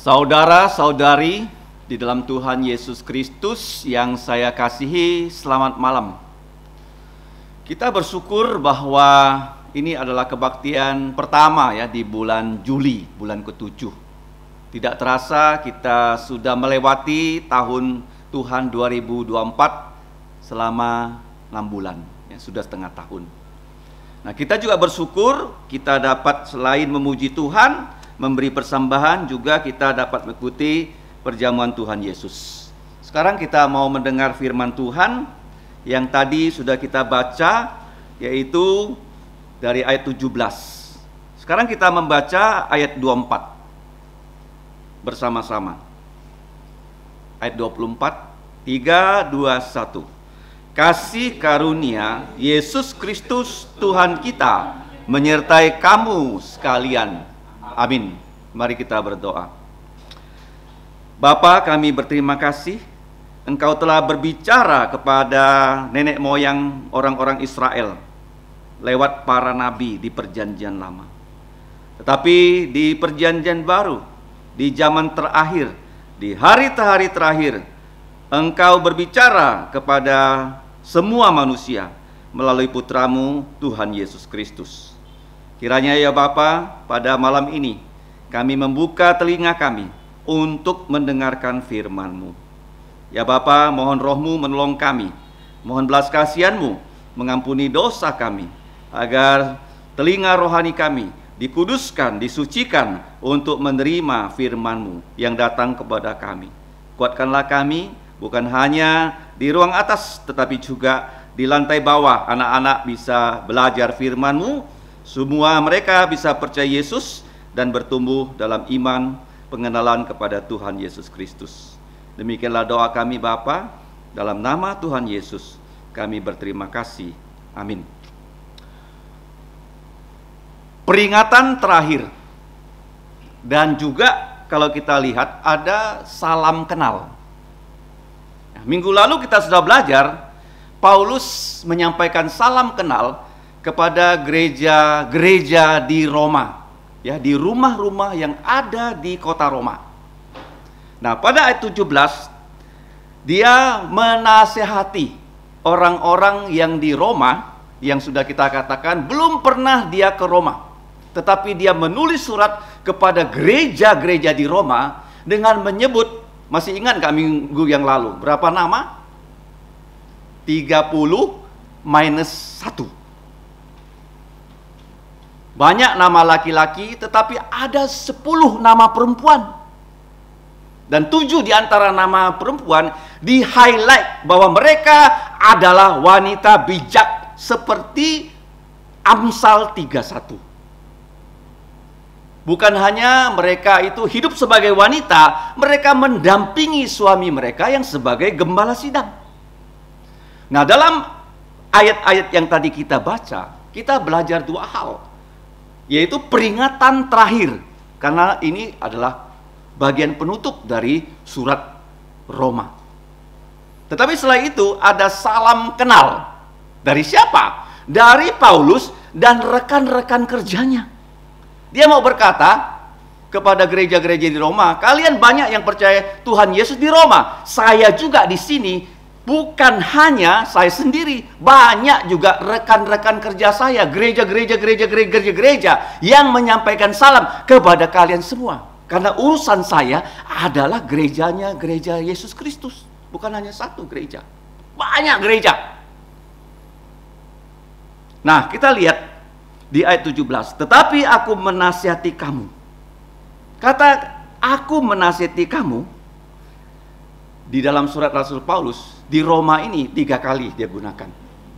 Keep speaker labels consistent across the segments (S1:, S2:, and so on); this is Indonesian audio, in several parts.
S1: Saudara-saudari di dalam Tuhan Yesus Kristus yang saya kasihi, selamat malam. Kita bersyukur bahwa ini adalah kebaktian pertama ya di bulan Juli, bulan ke-7. Tidak terasa kita sudah melewati tahun Tuhan 2024 selama 6 bulan, ya, sudah setengah tahun. Nah, kita juga bersyukur kita dapat selain memuji Tuhan, memberi persembahan, juga kita dapat mengikuti perjamuan Tuhan Yesus. Sekarang kita mau mendengar firman Tuhan yang tadi sudah kita baca, yaitu dari ayat 17. Sekarang kita membaca ayat 24 bersama-sama. Ayat 24, 3, 2, 1. Kasih karunia Yesus Kristus Tuhan kita menyertai kamu sekalian. Amin. Mari kita berdoa. Bapa, kami berterima kasih Engkau telah berbicara kepada nenek moyang orang-orang Israel lewat para nabi di perjanjian lama. Tetapi di perjanjian baru, di zaman terakhir, di hari-hari terakhir, Engkau berbicara kepada semua manusia melalui putramu Tuhan Yesus Kristus. Kiranya ya Bapa, pada malam ini kami membuka telinga kami untuk mendengarkan firman-Mu. Ya Bapa, mohon Roh-Mu menolong kami, mohon belas kasihan-Mu mengampuni dosa kami, agar telinga rohani kami dikuduskan, disucikan untuk menerima firman-Mu yang datang kepada kami. Kuatkanlah kami, bukan hanya di ruang atas, tetapi juga di lantai bawah. Anak-anak bisa belajar firman-Mu, semua mereka bisa percaya Yesus dan bertumbuh dalam iman pengenalan kepada Tuhan Yesus Kristus. Demikianlah doa kami Bapa, dalam nama Tuhan Yesus kami berterima kasih. Amin. Peringatan terakhir, dan juga kalau kita lihat ada salam kenal. Minggu lalu kita sudah belajar, Paulus menyampaikan salam kenal kepada gereja-gereja di Roma, ya, di rumah-rumah yang ada di kota Roma. Nah, pada ayat 17 dia menasehati orang-orang yang di Roma, yang sudah kita katakan belum pernah dia ke Roma, tetapi dia menulis surat kepada gereja-gereja di Roma dengan menyebut, masih ingat nggak minggu yang lalu berapa nama? 30 minus 1. Banyak nama laki-laki, tetapi ada 10 nama perempuan. Dan 7 di antara nama perempuan di-highlight bahwa mereka adalah wanita bijak seperti Amsal 31. Bukan hanya mereka itu hidup sebagai wanita, mereka mendampingi suami mereka yang sebagai gembala sidang. Nah, dalam ayat-ayat yang tadi kita baca, kita belajar 2 hal, yaitu peringatan terakhir, karena ini adalah bagian penutup dari surat Roma. Tetapi setelah itu ada salam kenal. Dari siapa? Dari Paulus dan rekan-rekan kerjanya. Dia mau berkata kepada gereja-gereja di Roma, kalian banyak yang percaya Tuhan Yesus di Roma. Saya juga di sini. Bukan hanya saya sendiri, banyak juga rekan-rekan kerja saya, gereja yang menyampaikan salam kepada kalian semua. Karena urusan saya adalah gerejanya gereja Yesus Kristus, bukan hanya satu gereja, banyak gereja. Nah, kita lihat di ayat 17, tetapi aku menasihati kamu. Kata aku menasihati kamu di dalam surat Rasul Paulus di Roma ini 3 kali dia gunakan.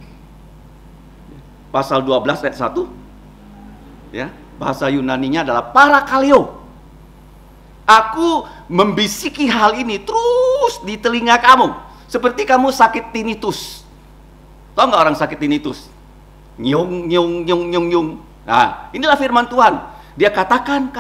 S1: Pasal 12 ayat 1, ya, bahasa Yunaninya adalah parakaleo. Aku membisiki hal ini terus di telinga kamu, seperti kamu sakit tinnitus. Tahu nggak orang sakit tinnitus? Nyung nyung nyung nyung nyung. Nah, inilah firman Tuhan. Dia katakan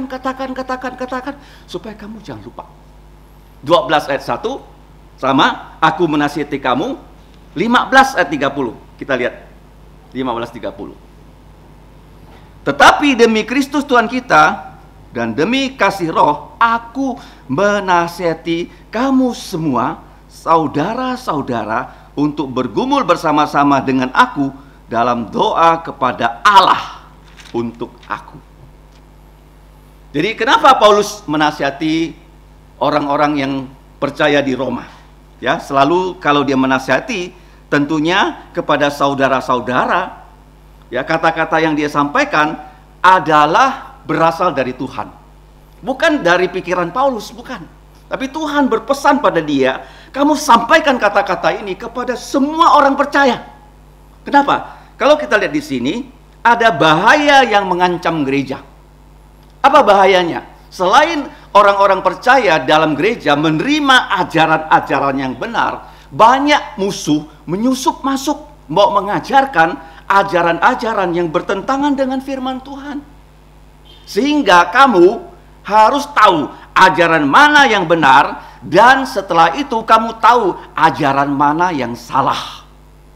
S1: supaya kamu jangan lupa. 12 ayat 1 sama aku menasihati kamu. 15 ayat 30. Kita lihat 15:30. Tetapi demi Kristus Tuhan kita, dan demi kasih roh, aku menasihati kamu semua, saudara-saudara, untuk bergumul bersama-sama dengan aku dalam doa kepada Allah untuk aku. Jadi kenapa Paulus menasihati orang-orang yang percaya di Roma? Ya, selalu kalau dia menasihati, tentunya kepada saudara-saudara, ya, kata-kata yang dia sampaikan adalah berasal dari Tuhan. Bukan dari pikiran Paulus, bukan. Tapi Tuhan berpesan pada dia, kamu sampaikan kata-kata ini kepada semua orang percaya. Kenapa? Kalau kita lihat di sini, ada bahaya yang mengancam gereja. Apa bahayanya? Selain orang-orang percaya dalam gereja menerima ajaran-ajaran yang benar, banyak musuh menyusup masuk, mau mengajarkan ajaran-ajaran yang bertentangan dengan firman Tuhan. Sehingga kamu harus tahu ajaran mana yang benar, dan setelah itu kamu tahu ajaran mana yang salah.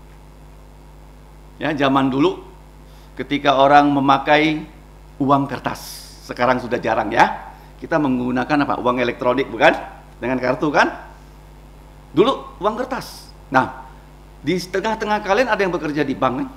S1: Ya, zaman dulu ketika orang memakai uang kertas, sekarang sudah jarang ya. Kita menggunakan apa? Uang elektronik, bukan? Dengan kartu kan? Dulu uang kertas. Nah, di tengah-tengah kalian ada yang bekerja di bank kan?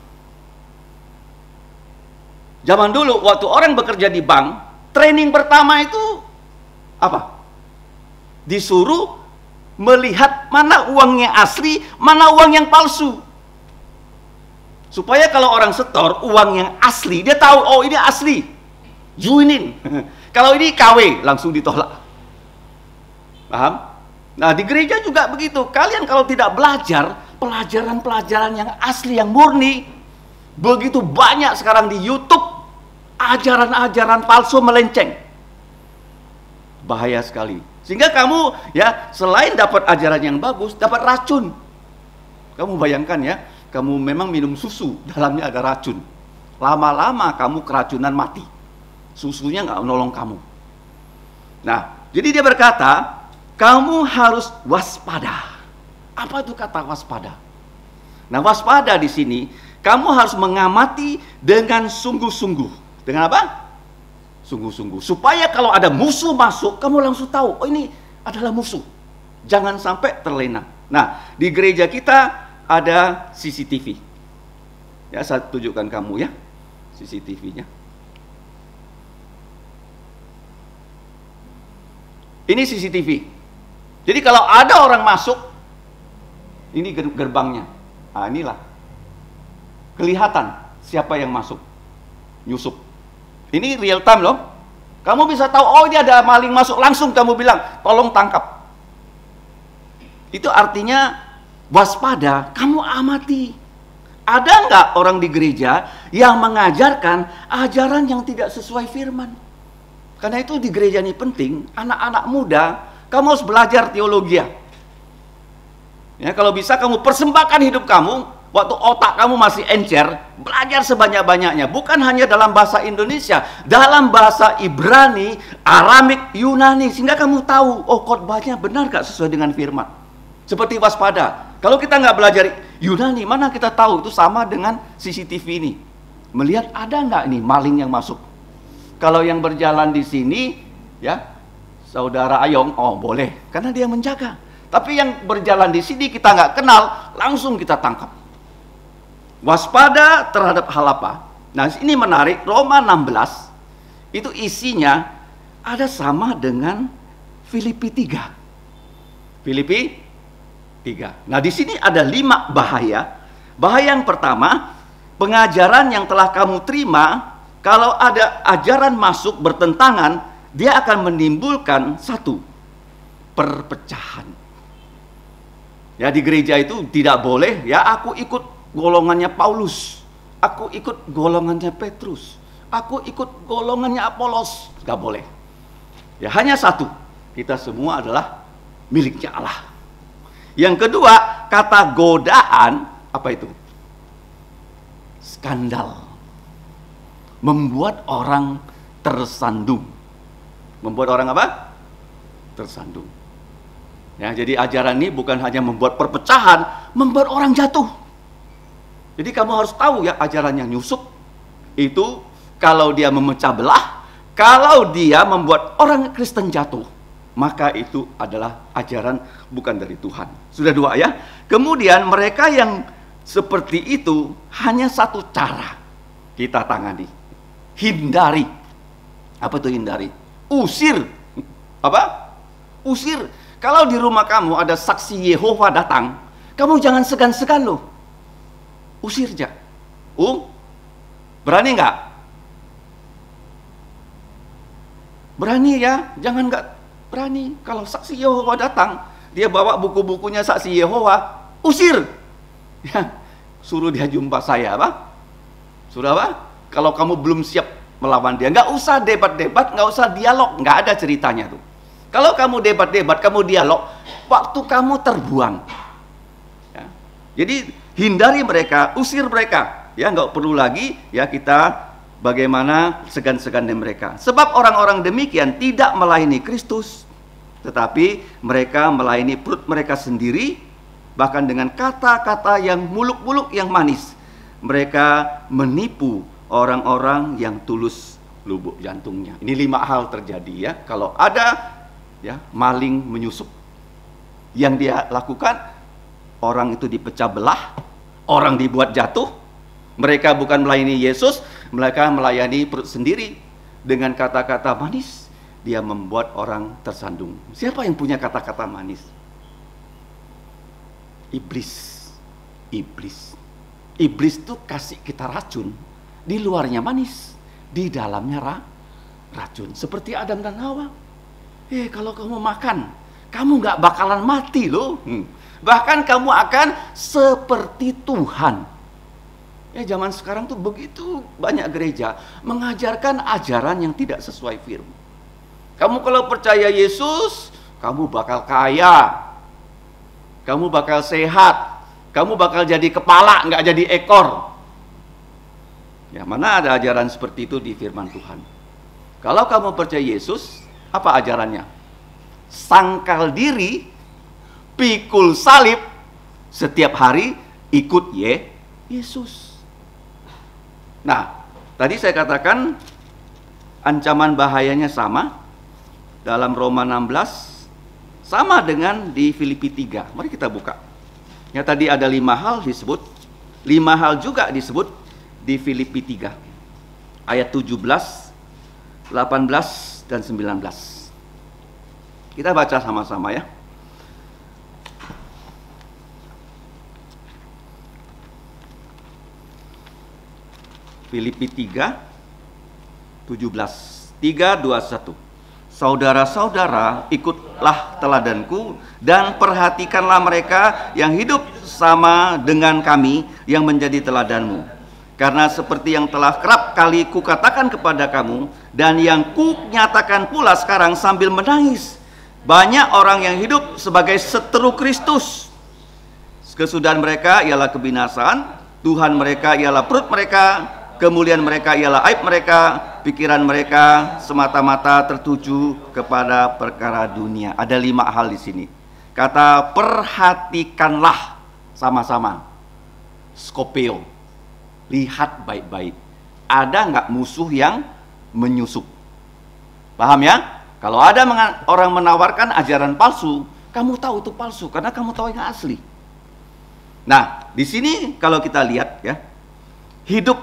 S1: Zaman dulu waktu orang bekerja di bank, training pertama itu apa? Disuruh melihat mana uangnya asli, mana uang yang palsu. Supaya kalau orang setor uang yang asli, dia tahu, oh ini asli, joinin. Kalau ini KW, langsung ditolak. Paham? Nah, di gereja juga begitu. Kalian kalau tidak belajar pelajaran-pelajaran yang asli, yang murni, begitu banyak sekarang di YouTube ajaran-ajaran palsu melenceng. Bahaya sekali. Sehingga kamu ya selain dapat ajaran yang bagus, dapat racun. Kamu bayangkan ya, kamu memang minum susu, dalamnya ada racun. Lama-lama kamu keracunan mati. Susunya nggak menolong kamu. Nah, jadi dia berkata, kamu harus waspada. Apa itu kata waspada? Nah, waspada di sini, kamu harus mengamati dengan sungguh-sungguh. Dengan apa? Sungguh-sungguh. Supaya kalau ada musuh masuk, kamu langsung tahu, oh ini adalah musuh. Jangan sampai terlena. Nah, di gereja kita ada CCTV. Ya, saya tunjukkan kamu ya, CCTV-nya. Ini CCTV. Jadi kalau ada orang masuk, ini gerbangnya. Nah, inilah. Kelihatan siapa yang masuk. Nyusup. Ini real time loh. Kamu bisa tahu, oh ini ada maling masuk, langsung kamu bilang, tolong tangkap. Itu artinya waspada, kamu amati. Ada nggak orang di gereja yang mengajarkan ajaran yang tidak sesuai firman? Karena itu di gereja ini penting, anak-anak muda, kamu harus belajar teologi. Ya, kalau bisa kamu persembahkan hidup kamu, waktu otak kamu masih encer, belajar sebanyak-banyaknya. Bukan hanya dalam bahasa Indonesia, dalam bahasa Ibrani, Aramik, Yunani. Sehingga kamu tahu, oh khotbahnya benar gak sesuai dengan firman. Seperti waspada. Kalau kita nggak belajar Yunani, mana kita tahu itu sama dengan CCTV ini. Melihat ada nggak ini maling yang masuk. Kalau yang berjalan di sini, ya, saudara Ayong, oh boleh, karena dia menjaga. Tapi yang berjalan di sini kita nggak kenal, langsung kita tangkap. Waspada terhadap hal apa? Nah, ini menarik, Roma 16 itu isinya ada sama dengan Filipi 3. Filipi 3. Nah, di sini ada 5 bahaya. Bahaya yang pertama, pengajaran yang telah kamu terima, kalau ada ajaran masuk bertentangan, dia akan menimbulkan satu, perpecahan. Ya, di gereja itu tidak boleh, ya aku ikut golongannya Paulus, aku ikut golongannya Petrus, aku ikut golongannya Apolos. Gak boleh. Ya, hanya satu, kita semua adalah miliknya Allah. Yang kedua, kata godaan, apa itu? Skandal. Membuat orang tersandung. Membuat orang apa? Tersandung. Ya, jadi ajaran ini bukan hanya membuat perpecahan, membuat orang jatuh. Jadi kamu harus tahu ya, ajaran yang nyusup itu kalau dia memecah belah, Kalau dia membuat orang Kristen jatuh, maka itu adalah ajaran bukan dari Tuhan. Sudah dua ya. Kemudian mereka yang seperti itu hanya satu cara kita tangani. Hindari. Apa itu hindari? Usir. Apa? Usir. Kalau di rumah kamu ada saksi Yehova datang, kamu jangan segan-segan loh. Usir aja. Berani nggak? Berani ya, jangan nggak berani. Kalau saksi Yehova datang, dia bawa buku-bukunya saksi Yehova, usir. Ya, suruh dia jumpa saya, apa? Sudah apa? Kalau kamu belum siap melawan dia, nggak usah debat-debat, nggak usah dialog, nggak ada ceritanya tuh. Kalau kamu debat-debat, kamu dialog, waktu kamu terbuang. Ya. Jadi hindari mereka, usir mereka. Ya, nggak perlu lagi ya kita bagaimana segan-segan mereka. Sebab orang-orang demikian tidak melayani Kristus, tetapi mereka melayani perut mereka sendiri, bahkan dengan kata-kata yang muluk-muluk yang manis. Mereka menipu orang-orang yang tulus lubuk jantungnya. Ini 5 hal terjadi ya. Kalau ada ya maling menyusup, yang dia lakukan, orang itu dipecah belah, orang dibuat jatuh. Mereka bukan melayani Yesus, mereka melayani perut sendiri. Dengan kata-kata manis, dia membuat orang tersandung. Siapa yang punya kata-kata manis? Iblis. Iblis itu kasih kita racun. Di luarnya manis, di dalamnya racun. Seperti Adam dan Hawa. Kalau kamu makan, kamu gak bakalan mati loh. Bahkan kamu akan seperti Tuhan. Ya, zaman sekarang tuh begitu banyak gereja mengajarkan ajaran yang tidak sesuai firman. Kamu kalau percaya Yesus, kamu bakal kaya, kamu bakal sehat, kamu bakal jadi kepala, nggak jadi ekor. Ya, mana ada ajaran seperti itu di firman Tuhan? Kalau kamu percaya Yesus, apa ajarannya? Sangkal diri, pikul salib, setiap hari ikut Yesus. Nah, tadi saya katakan ancaman bahayanya sama dalam Roma 16, sama dengan di Filipi 3. Mari kita buka. Ya, tadi ada 5 hal disebut, 5 hal juga disebut di Filipi 3 ayat 17, 18 dan 19. Kita baca sama-sama ya. Filipi 3, 17, 3, 2, 1. Saudara-saudara, ikutlah teladanku dan perhatikanlah mereka yang hidup sama dengan kami yang menjadi teladanmu. Karena seperti yang telah kerap kali kukatakan kepada kamu dan yang kunyatakan pula sekarang sambil menangis, banyak orang yang hidup sebagai seteru Kristus. Kesudahan mereka ialah kebinasaan, Tuhan mereka ialah perut mereka, kemuliaan mereka ialah aib mereka, pikiran mereka semata-mata tertuju kepada perkara dunia. Ada 5 hal di sini. Kata perhatikanlah sama-sama. Skopeo. Lihat baik-baik. Ada nggak musuh yang menyusup? Paham ya? Kalau ada orang menawarkan ajaran palsu, kamu tahu itu palsu karena kamu tahu yang asli. Nah, di sini kalau kita lihat ya, hidup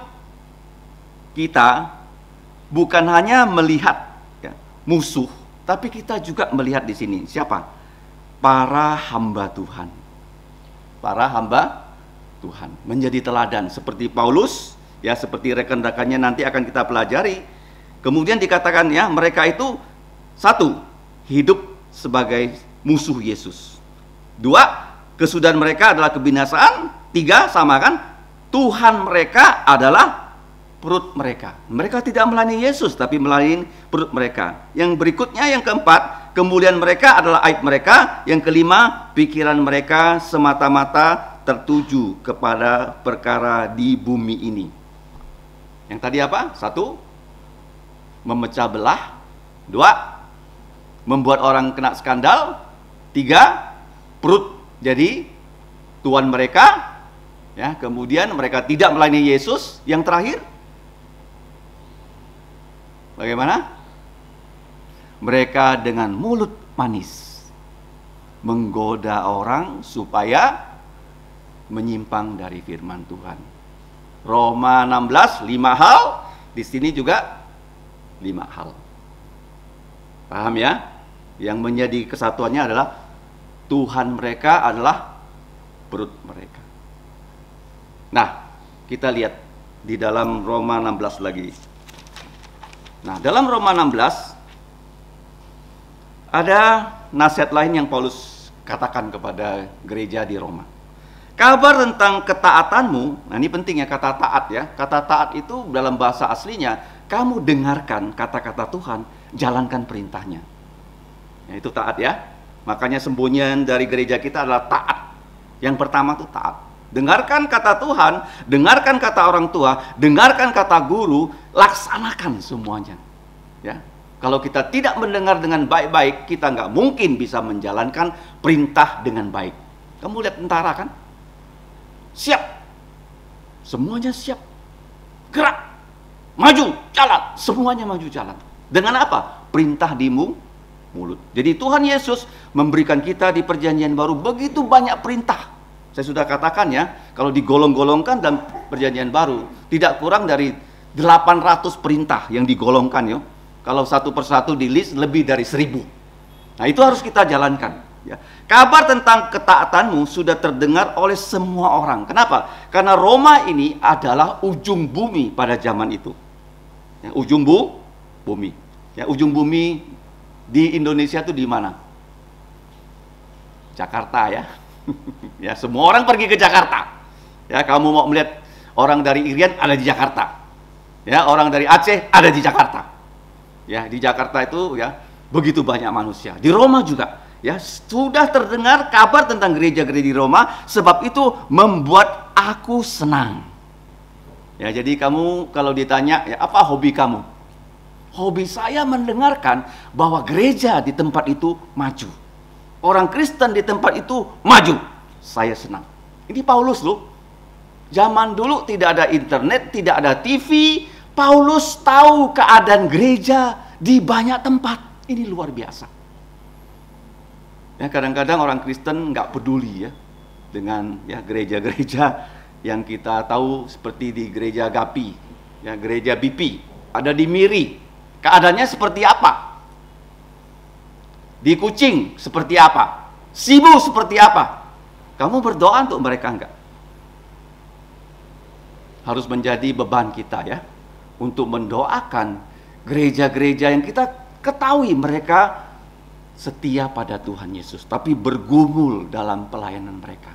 S1: kita bukan hanya melihat ya, musuh, tapi kita juga melihat di sini siapa? Para hamba Tuhan. Para hamba Tuhan menjadi teladan seperti Paulus ya, seperti rekan-rekannya nanti akan kita pelajari. Kemudian dikatakan ya, mereka itu 1, hidup sebagai musuh Yesus. 2, kesudahan mereka adalah kebinasaan. 3, sama kan? Tuhan mereka adalah perut mereka. Mereka tidak melayani Yesus, tapi melayani perut mereka. Yang berikutnya, yang keempat, kemuliaan mereka adalah aib mereka. Yang kelima, pikiran mereka semata-mata tertuju kepada perkara di bumi ini. Yang tadi apa? 1, memecah belah. 2, membuat orang kena skandal. 3, perut jadi tuan mereka. Ya, kemudian mereka tidak melayani Yesus. Yang terakhir, bagaimana? Mereka dengan mulut manis menggoda orang supaya menyimpang dari firman Tuhan. Roma 16, 5 hal. Di sini juga 5 hal. Paham ya? Yang menjadi kesatuannya adalah Tuhan mereka adalah perut mereka. Nah, kita lihat di dalam Roma 16 lagi. Nah, dalam Roma 16 ada nasihat lain yang Paulus katakan kepada gereja di Roma. Kabar tentang ketaatanmu, nah ini penting ya, kata taat ya. Kata taat itu dalam bahasa aslinya, kamu dengarkan kata-kata Tuhan, jalankan perintahnya. Ya, itu taat ya. Makanya sembunyian dari gereja kita adalah taat. Yang pertama itu taat. Dengarkan kata Tuhan, dengarkan kata orang tua, dengarkan kata guru, laksanakan semuanya. Ya. Kalau kita tidak mendengar dengan baik-baik, kita nggak mungkin bisa menjalankan perintah dengan baik. Kamu lihat tentara kan? Siap. Semuanya siap. Gerak. Maju, jalan. Semuanya maju jalan. Dengan apa? Perintah di mulut. Jadi Tuhan Yesus memberikan kita di perjanjian baru begitu banyak perintah. Saya sudah katakan ya, kalau digolong-golongkan dalam perjanjian baru, tidak kurang dari 800 perintah yang digolongkan ya. Kalau satu persatu di list lebih dari 1000. Nah itu harus kita jalankan. Ya. Kabar tentang ketaatanmu sudah terdengar oleh semua orang. Kenapa? Karena Roma ini adalah ujung bumi pada zaman itu. Ya, ujung bumi. Ya, ujung bumi di Indonesia itu di mana? Jakarta ya. Ya, semua orang pergi ke Jakarta. Ya, kamu mau melihat orang dari Irian ada di Jakarta. Ya, orang dari Aceh ada di Jakarta. Ya, di Jakarta itu ya begitu banyak manusia. Di Roma juga ya sudah terdengar kabar tentang gereja-gereja di Roma, sebab itu membuat aku senang. Ya, jadi kamu kalau ditanya ya apa hobi kamu? Hobi saya mendengarkan bahwa gereja di tempat itu maju. Orang Kristen di tempat itu maju. Saya senang. Ini Paulus loh. Zaman dulu tidak ada internet, tidak ada TV. Paulus tahu keadaan gereja di banyak tempat. Ini luar biasa. Ya, kadang-kadang orang Kristen nggak peduli ya dengan ya gereja-gereja yang kita tahu seperti di gereja Gapi, ya gereja BP, ada di Miri. Keadaannya seperti apa? Di Kucing seperti apa? Sibu seperti apa? Kamu berdoa untuk mereka enggak? Harus menjadi beban kita ya, untuk mendoakan gereja-gereja yang kita ketahui mereka setia pada Tuhan Yesus, tapi bergumul dalam pelayanan mereka.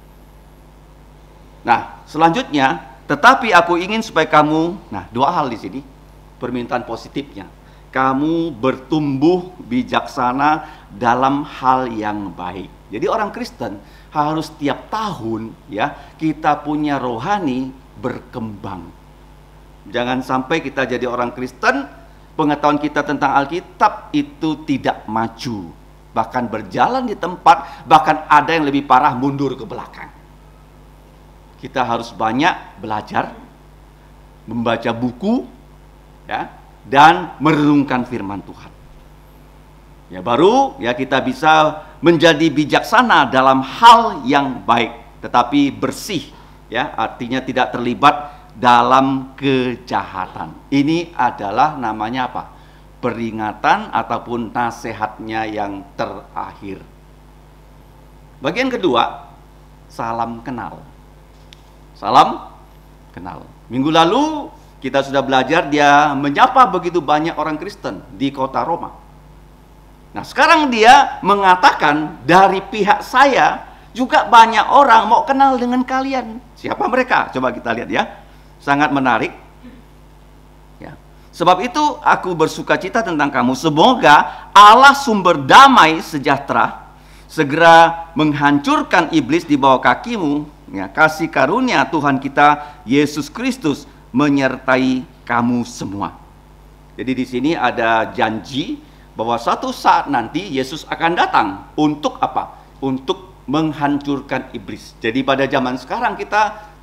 S1: Nah, selanjutnya, tetapi aku ingin supaya kamu, nah 2 hal di sini, permintaan positifnya. Kamu bertumbuh bijaksana dalam hal yang baik. Jadi orang Kristen harus tiap tahun ya kita punya rohani berkembang. Jangan sampai kita jadi orang Kristen, pengetahuan kita tentang Alkitab itu tidak maju, bahkan berjalan di tempat, bahkan ada yang lebih parah mundur ke belakang. Kita harus banyak belajar, membaca buku, ya, dan merenungkan firman Tuhan. Ya baru ya kita bisa menjadi bijaksana dalam hal yang baik, tetapi bersih, ya artinya tidak terlibat dalam kejahatan. Ini adalah namanya apa? Peringatan ataupun nasihatnya yang terakhir. Bagian kedua, salam kenal. Salam kenal. Minggu lalu kita sudah belajar dia menyapa begitu banyak orang Kristen di kota Roma. Nah sekarang dia mengatakan dari pihak saya juga banyak orang mau kenal dengan kalian. Siapa mereka? Coba kita lihat ya. Sangat menarik ya. Sebab itu aku bersukacita tentang kamu. Semoga Allah sumber damai sejahtera segera menghancurkan iblis di bawah kakimu ya. Kasih karunia Tuhan kita Yesus Kristus menyertai kamu semua. Jadi di sini ada janji bahwa suatu saat nanti Yesus akan datang untuk apa? Untuk menghancurkan iblis. Jadi pada zaman sekarang kita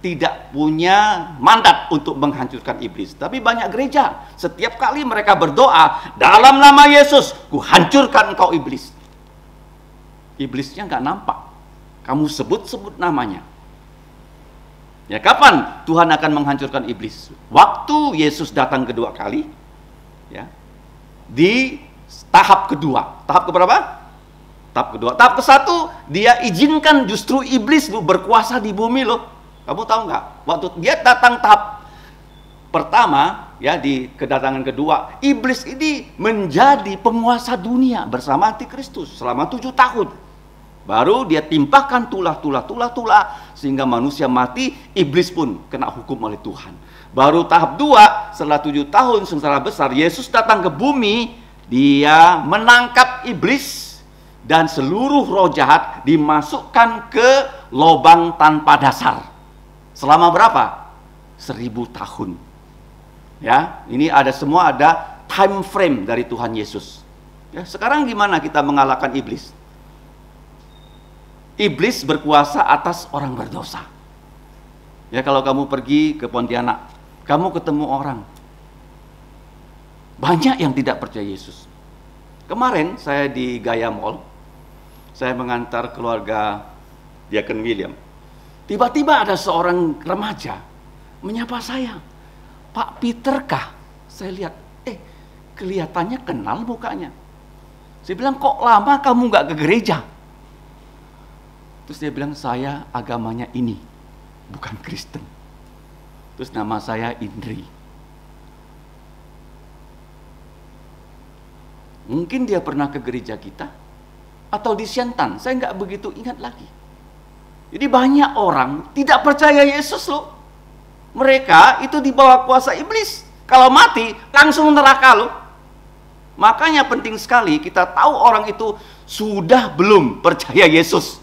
S1: tidak punya mandat untuk menghancurkan iblis. Tapi banyak gereja, setiap kali mereka berdoa, dalam nama Yesus, ku hancurkan engkau iblis. Iblisnya nggak nampak. Kamu sebut-sebut namanya. Ya, kapan Tuhan akan menghancurkan iblis? Waktu Yesus datang kedua kali, ya, di tahap kedua. Tahap keberapa? Tahap kedua. Tahap ke-1, dia izinkan justru iblis berkuasa di bumi loh. Kamu tahu nggak? Waktu dia datang tahap pertama, ya, di kedatangan kedua, iblis ini menjadi penguasa dunia bersama Antikristus selama 7 tahun. Baru dia timpakan tulah, sehingga manusia mati, iblis pun kena hukum oleh Tuhan. Baru tahap 2, setelah 7 tahun sengsara besar, Yesus datang ke bumi, dia menangkap iblis, dan seluruh roh jahat dimasukkan ke lubang tanpa dasar. Selama berapa? 1000 tahun. Ya, ini semua ada time frame dari Tuhan Yesus. Ya, sekarang gimana kita mengalahkan iblis? Iblis berkuasa atas orang berdosa. Ya, kalau kamu pergi ke Pontianak, kamu ketemu orang, banyak yang tidak percaya Yesus. Kemarin saya di Gaya Mall, saya mengantar keluarga Diakon William. Tiba-tiba ada seorang remaja menyapa saya, Pak Peter kah? Saya lihat, kelihatannya kenal mukanya. Saya bilang, kok lama kamu nggak ke gereja? Terus dia bilang, saya agamanya ini, bukan Kristen. Terus nama saya Indri. Mungkin dia pernah ke gereja kita, atau di Siantan, saya nggak begitu ingat lagi. Jadi banyak orang tidak percaya Yesus loh. Mereka itu di bawah kuasa iblis. Kalau mati, langsung neraka loh. Makanya penting sekali kita tahu orang itu sudah belum percaya Yesus.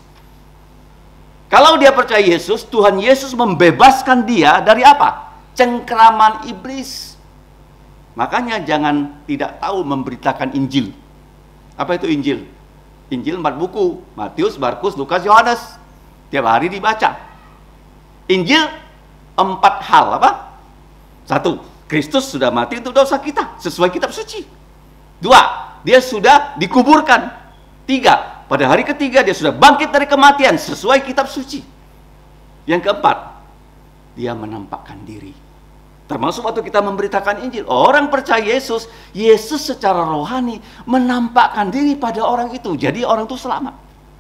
S1: Kalau dia percaya Yesus, Tuhan Yesus membebaskan dia dari apa? Cengkraman iblis. Makanya jangan tidak tahu memberitakan Injil. Apa itu Injil? Injil 4 buku. Matius, Markus, Lukas, Yohanes. Tiap hari dibaca. Injil 4 hal. Apa? 1. Kristus sudah mati untuk dosa kita. Sesuai kitab suci. 2. Dia sudah dikuburkan. 3. Pada hari ketiga dia sudah bangkit dari kematian sesuai kitab suci. Yang keempat, dia menampakkan diri. Termasuk waktu kita memberitakan Injil, orang percaya Yesus, Yesus secara rohani menampakkan diri pada orang itu. Jadi orang itu selamat.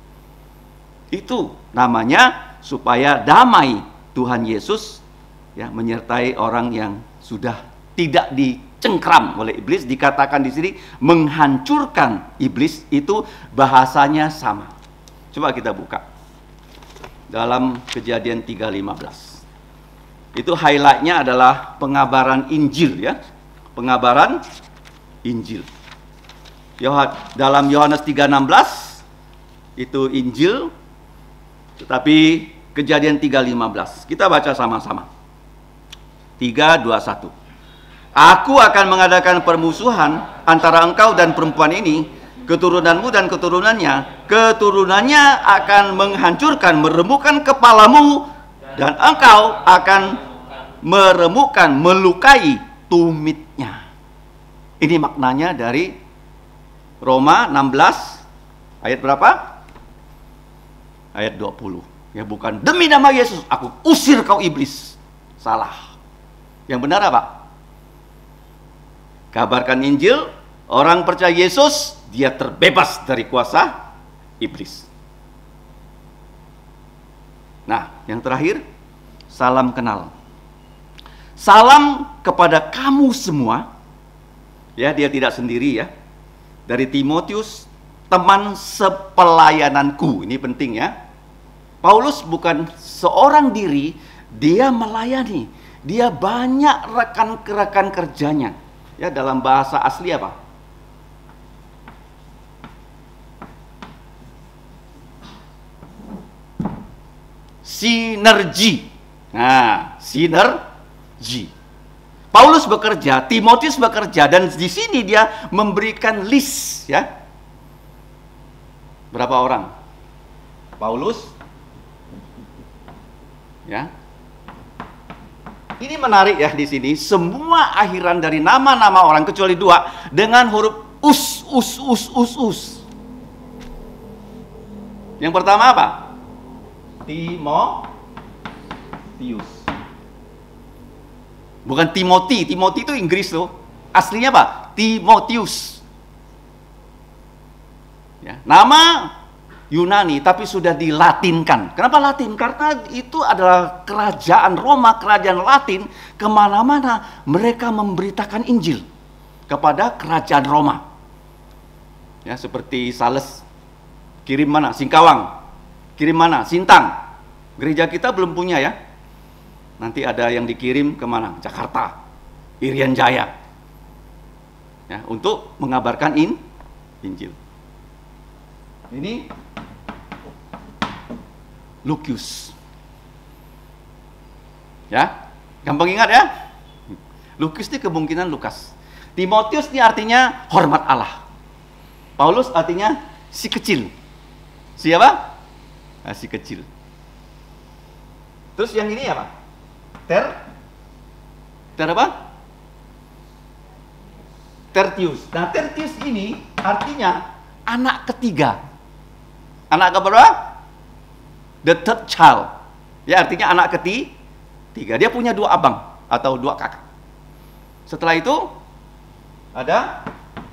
S1: Itu namanya supaya damai Tuhan Yesus, ya, menyertai orang yang sudah tidak dicengkram oleh iblis. Dikatakan di sini menghancurkan iblis, itu bahasanya sama. Coba kita buka dalam Kejadian 3:15. Itu highlightnya adalah pengabaran Injil, ya, pengabaran Injil. Dalam Yohanes 3:16 itu Injil, tetapi Kejadian 3:15 kita baca sama-sama. 3:21. Aku akan mengadakan permusuhan antara engkau dan perempuan ini, keturunanmu dan keturunannya. Keturunannya akan menghancurkan, meremukkan kepalamu, dan engkau akan meremukkan, melukai tumitnya. Ini maknanya dari Roma 16 ayat berapa? Ayat 20. Ya, bukan demi nama Yesus aku usir kau iblis. Salah. Yang benar apa? Kabarkan Injil, orang percaya Yesus, dia terbebas dari kuasa iblis. Nah, yang terakhir, salam kenal. Salam kepada kamu semua. Ya, dia tidak sendiri, ya. Dari Timotius, teman sepelayananku. Ini penting, ya. Paulus bukan seorang diri, dia melayani. Dia banyak rekan-rekan kerjanya. Ya, dalam bahasa asli apa? Sinergi. Nah, sinergi. Paulus bekerja, Timotius bekerja, dan di sini dia memberikan list, ya. Berapa orang? Paulus, ya, ini menarik ya di sini. Semua akhiran dari nama-nama orang kecuali dua dengan huruf us. Yang pertama apa? Timotius. Bukan Timothy. Timothy itu Inggris loh. Aslinya apa? Timotius. Ya, nama Yunani tapi sudah dilatinkan. Kenapa Latin? Karena itu adalah kerajaan Roma, kerajaan Latin. Kemana-mana mereka memberitakan Injil kepada kerajaan Roma. Ya, seperti Sales kirim mana? Singkawang. Kirim mana? Sintang. Gereja kita belum punya ya. Nanti ada yang dikirim kemana? Jakarta, Irian Jaya. Ya, untuk mengabarkan Injil. Ini Lucius. Ya, gampang ingat ya. Lucius ini kemungkinan Lukas. Timotius ini artinya hormat Allah. Paulus artinya si kecil. Siapa? Nah, si kecil. Terus yang ini apa? Ter apa? Tertius. Nah, Tertius ini artinya anak ketiga. Anak keberapa? The third child. Ya, artinya anak ketiga. Dia punya 2 abang atau 2 kakak. Setelah itu ada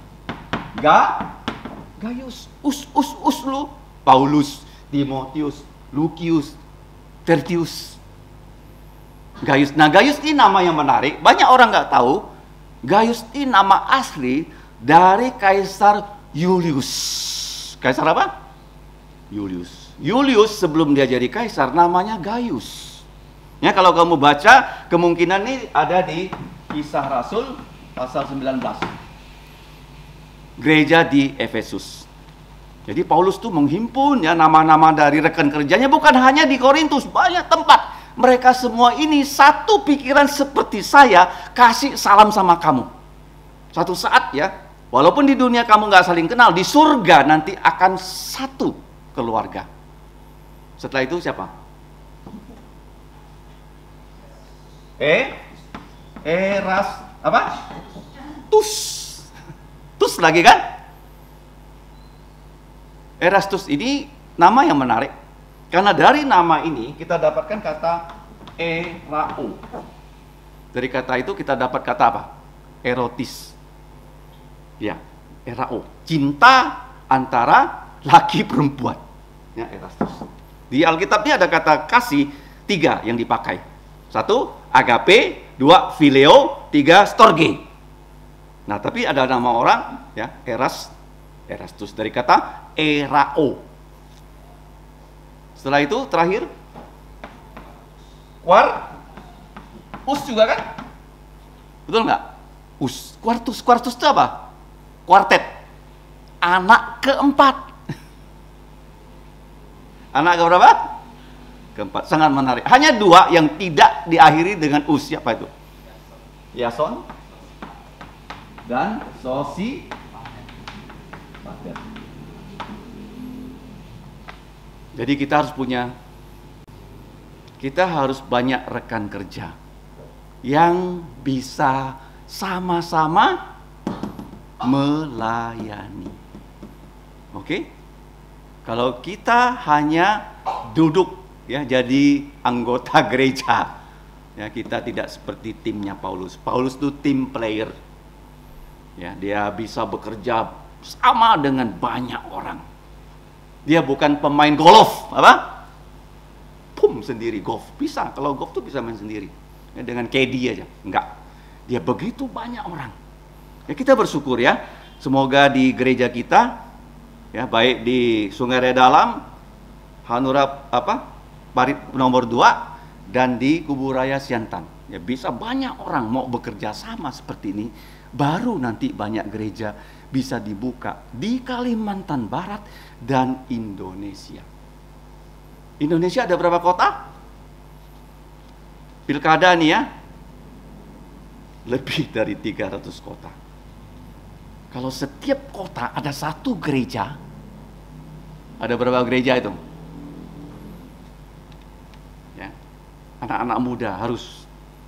S1: Gaius. Us lu. Paulus, Timotius, Lucius, Tertius. Gaius. Nah, Gaius ini nama yang menarik. Banyak orang nggak tahu. Gaius ini nama asli dari Kaisar Julius. Kaisar apa? Julius sebelum dia jadi kaisar namanya Gaius. Ya, kalau kamu baca kemungkinan ini ada di Kisah Rasul pasal 19. Gereja di Efesus. Jadi Paulus tuh menghimpun ya nama-nama dari rekan kerjanya, bukan hanya di Korintus, banyak tempat. Mereka semua ini satu pikiran seperti saya, kasih salam sama kamu. Satu saat ya, walaupun di dunia kamu nggak saling kenal, di surga nanti akan satu keluarga. Setelah itu siapa? Tus lagi kan? Erastus ini nama yang menarik. Karena dari nama ini kita dapatkan kata erao. Dari kata itu kita dapat kata apa? Erotis. Ya, erao. Cinta antara laki perempuan. Ya, Erastus. Di Alkitab ini ada kata kasih 3 yang dipakai. 1, agape, 2, phileo, 3, storge. Nah, tapi ada nama orang ya, Erastus dari kata erao. Setelah itu terakhir Quartus juga kan? Betul nggak? Quartus itu apa? Quartet. Anak keempat. Anak keberapa? Keempat. Sangat menarik. Hanya 2 yang tidak diakhiri dengan us. Siapa itu? Yason dan Sosipater. Jadi kita harus banyak rekan kerja yang bisa sama-sama melayani. Oke? Kalau kita hanya duduk ya jadi anggota gereja, ya kita tidak seperti timnya Paulus. Paulus itu tim player. Ya, dia bisa bekerja sama dengan banyak orang. Dia bukan pemain golf, apa? Sendiri golf bisa. Kalau golf tuh bisa main sendiri. Ya, dengan caddy aja. Enggak. Dia begitu banyak orang. Ya, kita bersyukur ya. Semoga di gereja kita ya, baik di Sungai Raya Dalam, Hanura Parit nomor 2 dan di Kuburaya Siantan. Ya, bisa banyak orang mau bekerja sama seperti ini. Baru nanti banyak gereja bisa dibuka di Kalimantan Barat dan Indonesia. Indonesia ada berapa kota? Pilkada nih ya, lebih dari 300 kota. Kalau setiap kota ada satu gereja, ada berapa gereja itu? Ya, anak-anak muda harus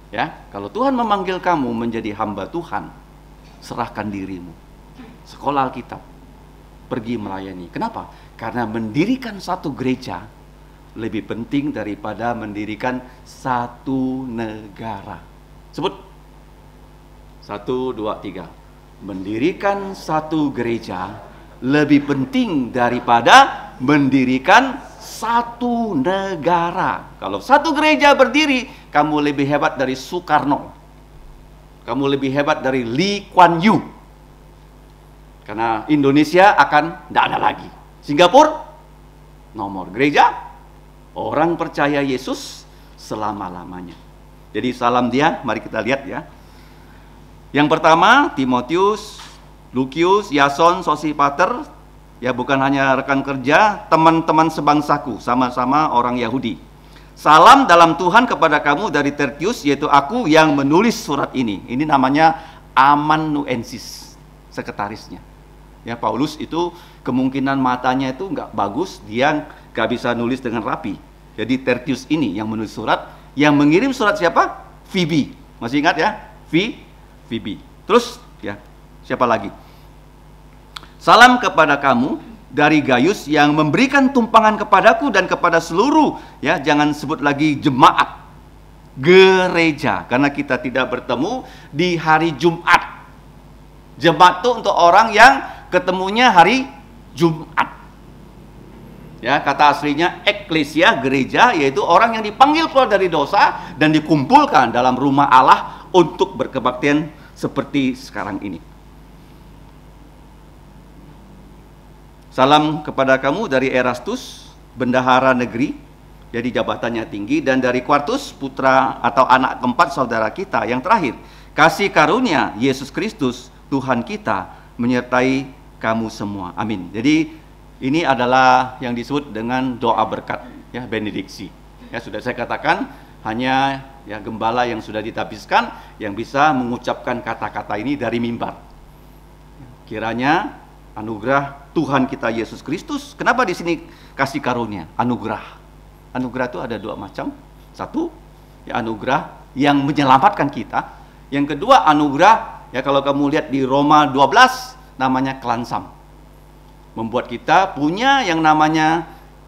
S1: Ya, kalau Tuhan memanggil kamu menjadi hamba Tuhan, serahkan dirimu. Sekolah Alkitab, pergi melayani. Kenapa? Karena mendirikan satu gereja lebih penting daripada mendirikan satu negara. Sebut. 1, 2, 3. Mendirikan satu gereja lebih penting daripada mendirikan satu negara. Kalau satu gereja berdiri, kamu lebih hebat dari Soekarno. Kamu lebih hebat dari Lee Kuan Yew. Karena Indonesia akan tidak ada lagi. Singapura, nomor gereja, orang percaya Yesus selama-lamanya. Jadi salam dia, mari kita lihat ya. Yang pertama, Timotius, Lukius, Yason, Sosipater, ya bukan hanya rekan kerja, teman-teman sebangsaku, sama-sama orang Yahudi. Salam dalam Tuhan kepada kamu dari Tertius, yaitu aku yang menulis surat ini. Ini namanya amanuensis, sekretarisnya. Ya, Paulus itu kemungkinan matanya itu nggak bagus, dia nggak bisa nulis dengan rapi. Jadi Tertius ini yang menulis surat, yang mengirim surat siapa? Fibi. Masih ingat ya? Fibi. Terus ya, siapa lagi? Salam kepada kamu dari Gaius yang memberikan tumpangan kepadaku dan kepada seluruh, ya jangan sebut lagi jemaat, gereja, karena kita tidak bertemu di hari Jumat. Jemaat itu untuk orang yang ketemunya hari Jumat. Ya, kata aslinya eklesia, gereja, yaitu orang yang dipanggil keluar dari dosa dan dikumpulkan dalam rumah Allah untuk berkebaktian seperti sekarang ini. Salam kepada kamu dari Erastus, bendahara negeri, jadi jabatannya tinggi, dan dari Quartus, putra atau anak keempat saudara kita. Yang terakhir, kasih karunia Yesus Kristus, Tuhan kita, menyertai kamu semua. Amin. Jadi ini adalah yang disebut dengan doa berkat, ya, benediksi. Ya, sudah saya katakan, hanya ya gembala yang sudah ditapiskan yang bisa mengucapkan kata-kata ini dari mimbar. Kiranya anugerah Tuhan kita Yesus Kristus. Kenapa di sini kasih karunia? Anugerah. Anugerah itu ada dua macam. Satu, ya anugerah yang menyelamatkan kita. Yang kedua, anugerah, ya kalau kamu lihat di Roma 12, namanya kelansam. Membuat kita punya yang namanya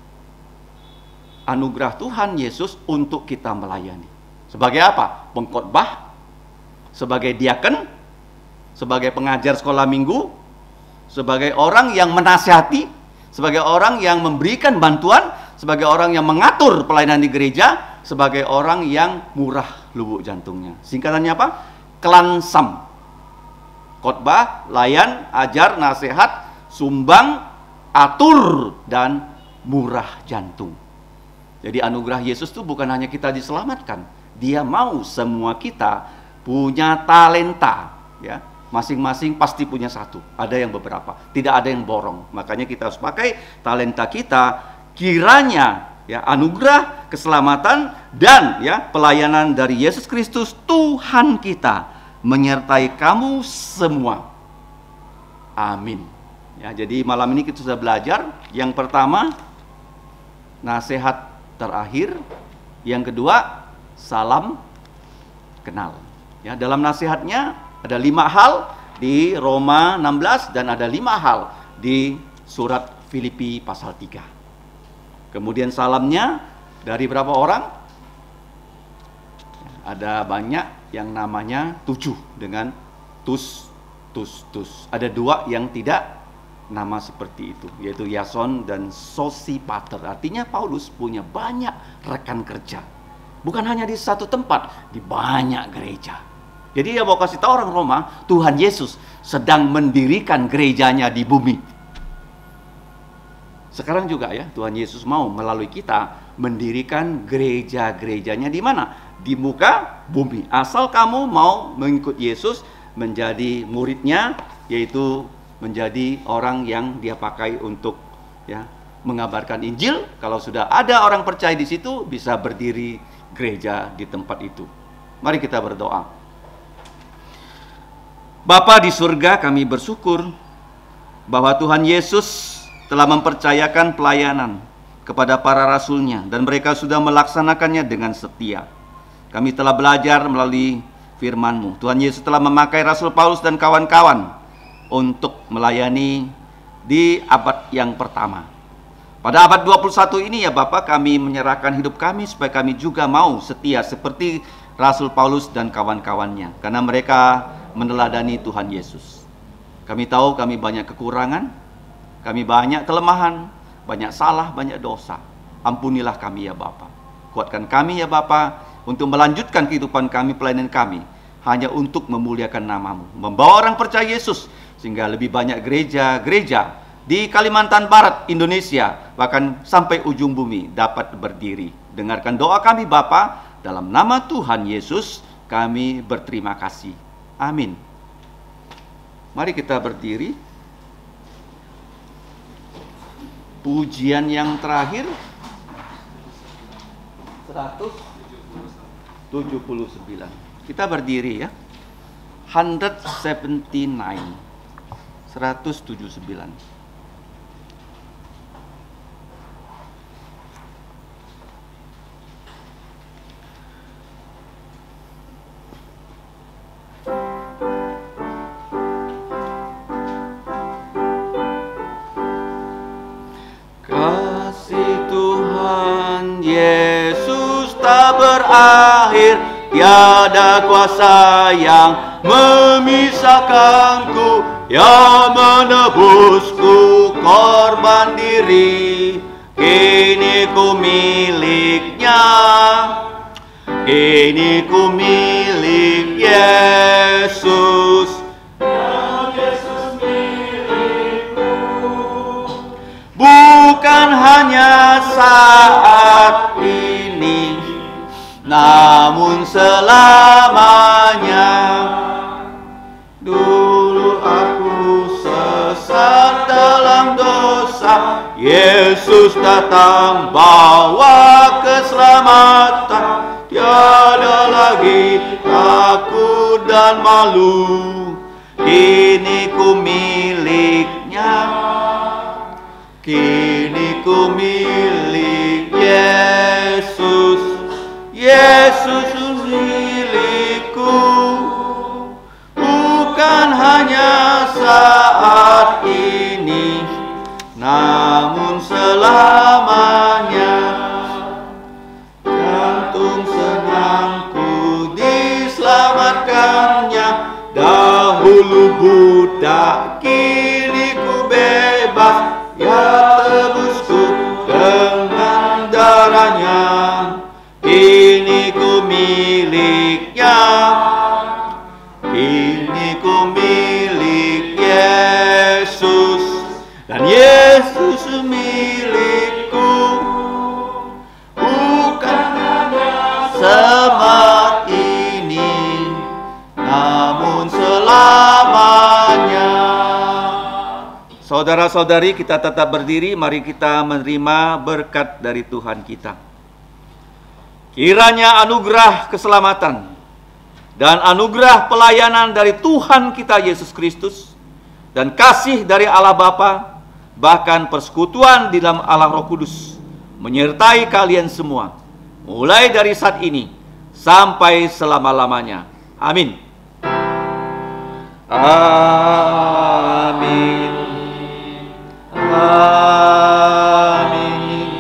S1: anugerah Tuhan Yesus untuk kita melayani. Sebagai apa? Pengkhotbah, sebagai diaken, sebagai pengajar sekolah minggu, sebagai orang yang menasihati, sebagai orang yang memberikan bantuan, sebagai orang yang mengatur pelayanan di gereja, sebagai orang yang murah lubuk jantungnya. Singkatannya apa? Kelansam. Khotbah, layan, ajar, nasihat, sumbang, atur, dan murah jantung. Jadi anugerah Yesus itu bukan hanya kita diselamatkan, Dia mau semua kita punya talenta, ya. Masing-masing pasti punya satu, ada yang beberapa, tidak ada yang borong. Makanya kita harus pakai talenta kita, kiranya ya anugerah, keselamatan, dan ya pelayanan dari Yesus Kristus Tuhan kita menyertai kamu semua. Amin. Ya, jadi malam ini kita sudah belajar. Yang pertama, nasihat terakhir. Yang kedua, salam kenal. Ya, dalam nasihatnya ada 5 hal di Roma 16 dan ada 5 hal di surat Filipi pasal 3. Kemudian salamnya dari berapa orang? Ada banyak yang namanya 7 dengan tus. Ada 2 yang tidak nama seperti itu, yaitu Yason dan Sosipater. Artinya Paulus punya banyak rekan kerja. Bukan hanya di satu tempat, di banyak gereja. Jadi dia mau kasih tahu orang Roma, Tuhan Yesus sedang mendirikan gerejanya di bumi. Sekarang juga ya, Tuhan Yesus mau melalui kita mendirikan gereja-gerejanya di mana? Di muka bumi. Asal kamu mau mengikut Yesus, menjadi muridnya, yaitu menjadi orang yang dia pakai untuk ya mengabarkan Injil. Kalau sudah ada orang percaya di situ, bisa berdiri gereja di tempat itu. Mari kita berdoa. Bapa di surga, kami bersyukur bahwa Tuhan Yesus telah mempercayakan pelayanan kepada para rasulnya dan mereka sudah melaksanakannya dengan setia. Kami telah belajar melalui firman-Mu. Tuhan Yesus telah memakai Rasul Paulus dan kawan-kawan untuk melayani di abad yang pertama. Pada abad 21 ini ya Bapak, kami menyerahkan hidup kami supaya kami juga mau setia seperti Rasul Paulus dan kawan-kawannya, karena mereka meneladani Tuhan Yesus. Kami tahu kami banyak kekurangan, kami banyak kelemahan, banyak salah, banyak dosa. Ampunilah kami ya Bapa. Kuatkan kami ya Bapa untuk melanjutkan kehidupan kami, pelayanan kami, hanya untuk memuliakan nama-Mu, membawa orang percaya Yesus, sehingga lebih banyak gereja-gereja di Kalimantan Barat, Indonesia, bahkan sampai ujung bumi dapat berdiri. Dengarkan doa kami Bapa, dalam nama Tuhan Yesus kami berterima kasih. Amin. Mari kita berdiri. Pujian yang terakhir 179. Kita berdiri ya. 179. Kasih Tuhan Yesus tak berakhir, tiada kuasa yang memisahkanku, yang menebusku korban diri. Kini ku miliknya, kini ku milik Yesus. Bukan hanya saat ini, namun selamanya. Dulu aku sesat dalam dosa, Yesus datang bawa keselamatan. Tiada lagi takut dan malu, kini ku miliknya. Kini ku milik Yesus, Yesus milikku. Bukan hanya saat ini, namun selamanya. Jantung senangku diselamatkannya. Dahulu budak, kini ku bebas. Ya tebusku dengan darahnya, kini ku miliknya, kini ku milik Yesus, dan Yesus milikku. Bukan hanya saat ini, namun selamanya. Saudara-saudari, kita tetap berdiri, mari kita menerima berkat dari Tuhan kita. Kiranya anugerah keselamatan dan anugerah pelayanan dari Tuhan kita Yesus Kristus dan kasih dari Allah Bapa, bahkan persekutuan di dalam Allah Roh Kudus menyertai kalian semua, mulai dari saat ini sampai selama-lamanya. Amin. Amin. Amin.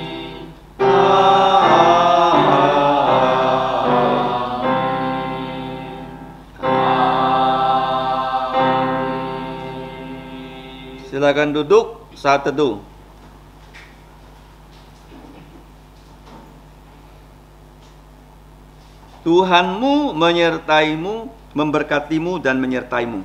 S1: Silakan duduk saat teduh. Tuhanmu menyertaimu, memberkatimu dan menyertaimu.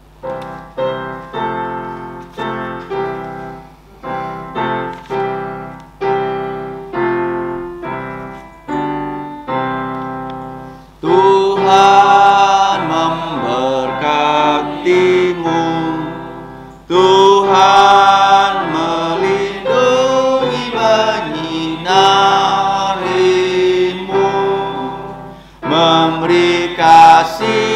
S1: Tuhan memberkatimu, Tuhan melindungi menyinarimu, memberi kasih